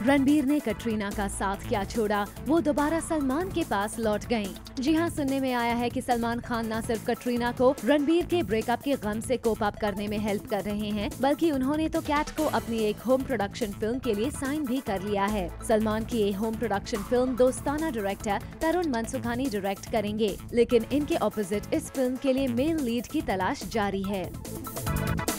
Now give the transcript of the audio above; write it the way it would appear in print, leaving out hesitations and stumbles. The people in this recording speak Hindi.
रणबीर ने कटरीना का साथ क्या छोड़ा, वो दोबारा सलमान के पास लौट गईं। जी हां, सुनने में आया है कि सलमान खान न सिर्फ कटरीना को रणबीर के ब्रेकअप के गम से कोप अप करने में हेल्प कर रहे हैं, बल्कि उन्होंने तो कैट को अपनी एक होम प्रोडक्शन फिल्म के लिए साइन भी कर लिया है। सलमान की ये home production film Dostana director Tarun Mansukhani direct करेंगे, लेकिन इनके ऑपोजिट इस फिल्म के लिए मेल लीड की तलाश जारी है।